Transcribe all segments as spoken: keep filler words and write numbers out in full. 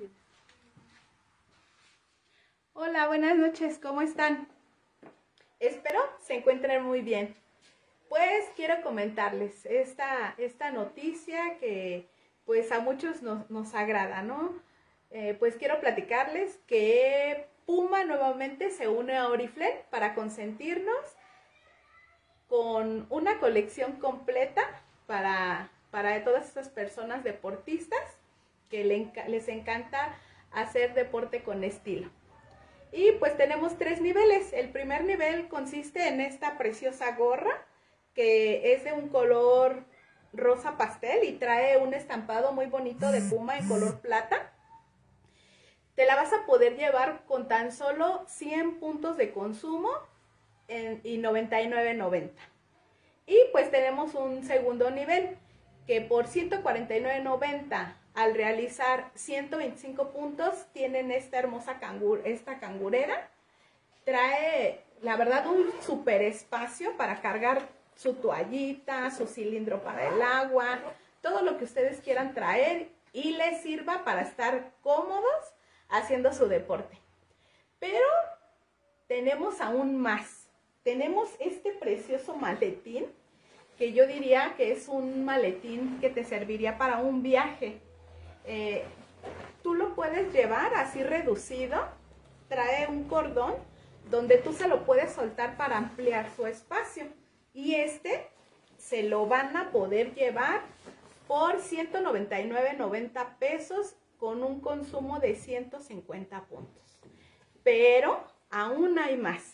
Hola, buenas noches, ¿cómo están? Espero se encuentren muy bien. Pues quiero comentarles esta, esta noticia que pues a muchos nos, nos agrada, ¿no? Eh, pues quiero platicarles que Puma nuevamente se une a Oriflame para consentirnos con una colección completa para, para todas estas personas deportistas que le, les encanta hacer deporte con estilo. Y pues tenemos tres niveles. El primer nivel consiste en esta preciosa gorra que es de un color rosa pastel y trae un estampado muy bonito de Puma en color plata. Te la vas a poder llevar con tan solo cien puntos de consumo en, y noventa y nueve noventa. Y pues tenemos un segundo nivel que por ciento cuarenta y nueve noventa al realizar ciento veinticinco puntos tienen esta hermosa cangur, esta cangurera. Trae, la verdad, un super espacio para cargar su toallita, su cilindro para el agua, todo lo que ustedes quieran traer y les sirva para estar cómodos haciendo su deporte. Pero tenemos aún más. Tenemos este precioso maletín que yo diría que es un maletín que te serviría para un viaje. Eh, tú lo puedes llevar así reducido, trae un cordón donde tú se lo puedes soltar para ampliar su espacio y este se lo van a poder llevar por ciento noventa y nueve noventa pesos con un consumo de ciento cincuenta puntos. Pero aún hay más.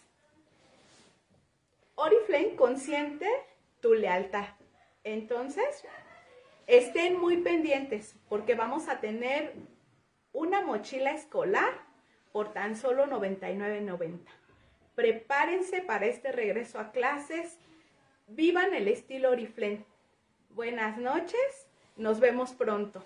Oriflame consiente tu lealtad. Entonces, estén muy pendientes porque vamos a tener una mochila escolar por tan solo noventa y nueve noventa. Prepárense para este regreso a clases. Vivan el estilo Oriflame. Buenas noches. Nos vemos pronto.